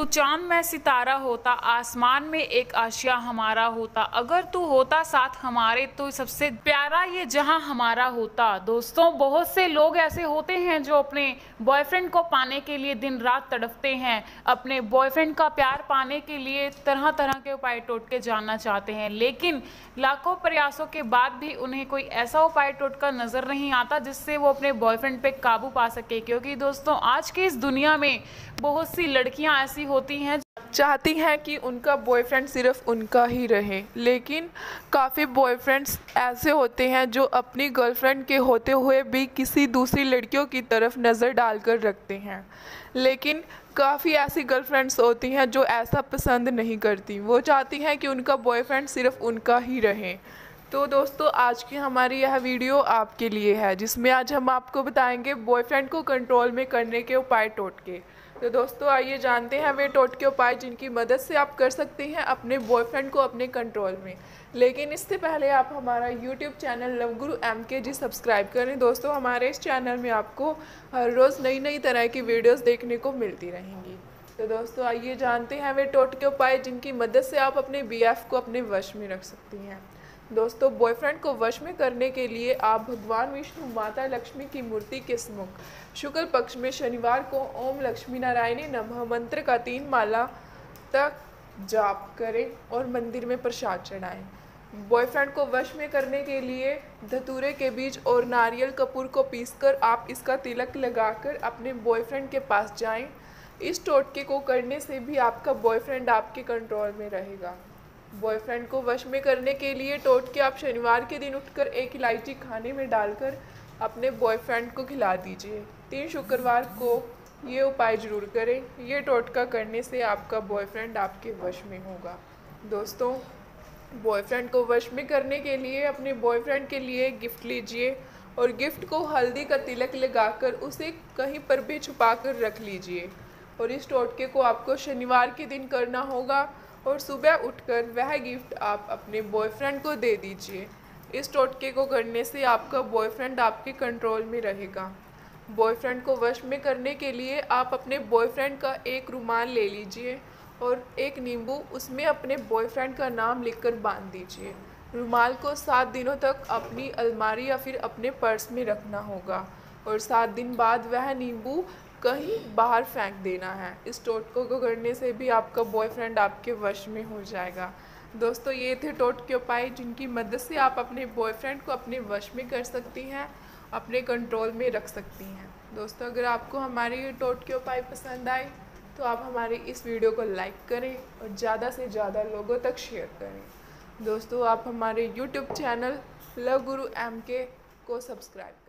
तू चांद में सितारा होता, आसमान में एक आशिया हमारा होता, अगर तू होता साथ हमारे तो सबसे प्यारा ये जहां हमारा होता। दोस्तों, बहुत से लोग ऐसे होते हैं जो अपने बॉयफ्रेंड को पाने के लिए दिन रात तड़पते हैं, अपने बॉयफ्रेंड का प्यार पाने के लिए तरह तरह के उपाय टोटके जानना चाहते हैं, लेकिन लाखों प्रयासों के बाद भी उन्हें कोई ऐसा उपाय टोटका नजर नहीं आता जिससे वो अपने बॉयफ्रेंड पे काबू पा सके। क्योंकि दोस्तों, आज की इस दुनिया में बहुत सी लड़कियां ऐसी होती हैं चाहती हैं कि उनका बॉयफ्रेंड सिर्फ उनका ही रहे, लेकिन काफ़ी बॉयफ्रेंड्स ऐसे होते हैं जो अपनी गर्लफ्रेंड के होते हुए भी किसी दूसरी लड़कियों की तरफ नज़र डालकर रखते हैं। लेकिन काफ़ी ऐसी गर्लफ्रेंड्स होती हैं जो ऐसा पसंद नहीं करती, वो चाहती हैं कि उनका बॉयफ्रेंड सिर्फ उनका ही रहे। तो दोस्तों, आज की हमारी यह वीडियो आपके लिए है, जिसमें आज हम आपको बताएंगे बॉयफ्रेंड को कंट्रोल में करने के उपाय टोटके। तो दोस्तों, आइए जानते हैं वे टोटके उपाय जिनकी मदद से आप कर सकते हैं अपने बॉयफ्रेंड को अपने कंट्रोल में। लेकिन इससे पहले आप हमारा YouTube channel love guru MKG subscribe करें। दोस्तों, हमारे इस चैनल में आपको हर रोज़ नई नई तरह की वीडियोस देखने को मिलती रहेंगी। तो दोस्तों, आइए जानते हैं वे टोटके उपाय जिनकी मदद से आप अपने BF को अपने वश में रख सकती हैं। दोस्तों, बॉयफ्रेंड को वश में करने के लिए आप भगवान विष्णु, माता लक्ष्मी की मूर्ति के सम्मुख शुक्ल पक्ष में शनिवार को ओम लक्ष्मी नारायणी नमः मंत्र का 3 माला तक जाप करें और मंदिर में प्रसाद चढ़ाएं। बॉयफ्रेंड को वश में करने के लिए धतूरे के बीज और नारियल कपूर को पीसकर आप इसका तिलक लगाकर अपने बॉयफ्रेंड के पास जाएं। इस टोटके को करने से भी आपका बॉयफ्रेंड आपके कंट्रोल में रहेगा। बॉयफ्रेंड को वश में करने के लिए टोटके आप शनिवार के दिन उठकर 1 इलायची खाने में डालकर अपने बॉयफ्रेंड को खिला दीजिए। 3 शुक्रवार को ये उपाय जरूर करें। ये टोटका करने से आपका बॉयफ्रेंड आपके वश में होगा। दोस्तों, बॉयफ्रेंड को वश में करने के लिए अपने बॉयफ्रेंड के लिए गिफ्ट लीजिए और गिफ्ट को हल्दी का तिलक लगाकर उसे कहीं पर भी छुपा कर रख लीजिए। और इस टोटके को आपको शनिवार के दिन करना होगा और सुबह उठकर वह गिफ्ट आप अपने बॉयफ्रेंड को दे दीजिए। इस टोटके को करने से आपका बॉयफ्रेंड आपके कंट्रोल में रहेगा। बॉयफ्रेंड को वश में करने के लिए आप अपने बॉयफ्रेंड का एक रुमाल ले लीजिए और एक नींबू, उसमें अपने बॉयफ्रेंड का नाम लिखकर बांध दीजिए। रुमाल को 7 दिनों तक अपनी अलमारी या फिर अपने पर्स में रखना होगा और 7 दिन बाद वह नींबू कहीं बाहर फेंक देना है। इस टोटकों को करने से भी आपका बॉयफ्रेंड आपके वश में हो जाएगा। दोस्तों, ये थे टोटके उपाय जिनकी मदद से आप अपने बॉयफ्रेंड को अपने वश में कर सकती हैं, अपने कंट्रोल में रख सकती हैं। दोस्तों, अगर आपको हमारे ये टोटके उपाय पसंद आए तो आप हमारी इस वीडियो को लाइक करें और ज़्यादा से ज़्यादा लोगों तक शेयर करें। दोस्तों, आप हमारे यूट्यूब चैनल लवगुरु MK को सब्सक्राइब